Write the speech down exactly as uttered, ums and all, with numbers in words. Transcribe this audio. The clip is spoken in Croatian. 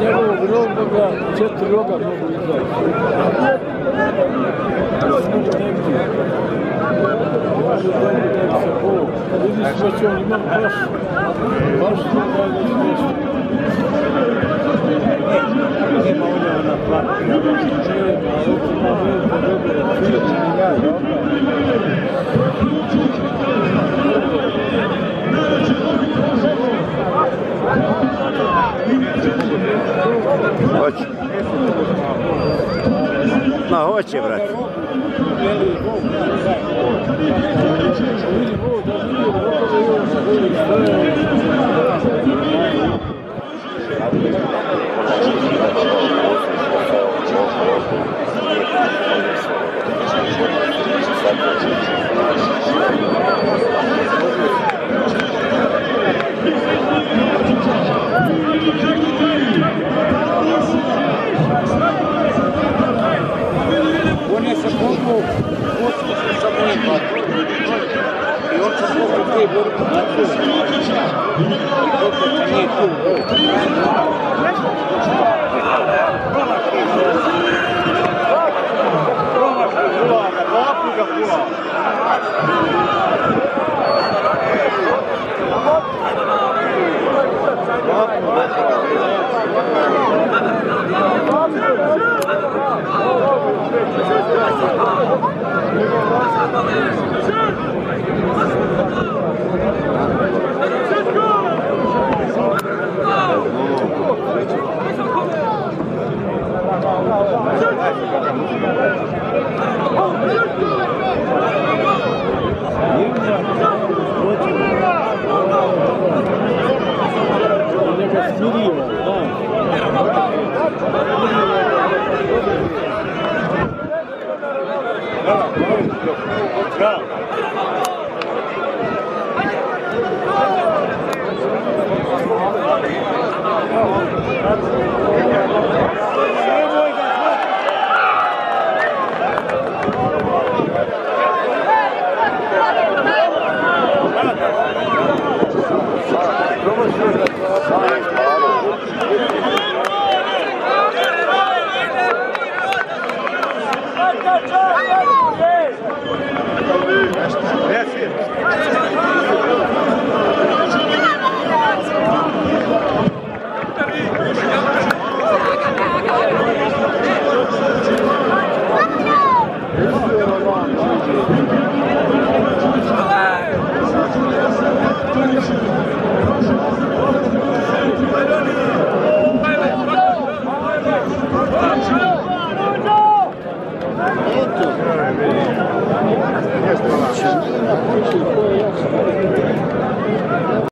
njegovog roga, četiri roga mogu izaći. Vidiš da će on imati baš, baš da je već nešto. Nema ono na plati, ja već nema, ali ima velika dobra, četiri ja, Hoće. Ma hoće, brate. On je se poglao, poslao se sa mojim batom. I on se poglao te borbe na tu. I dok je nije tu. Promašaj Hulana, vapi ga Hulana.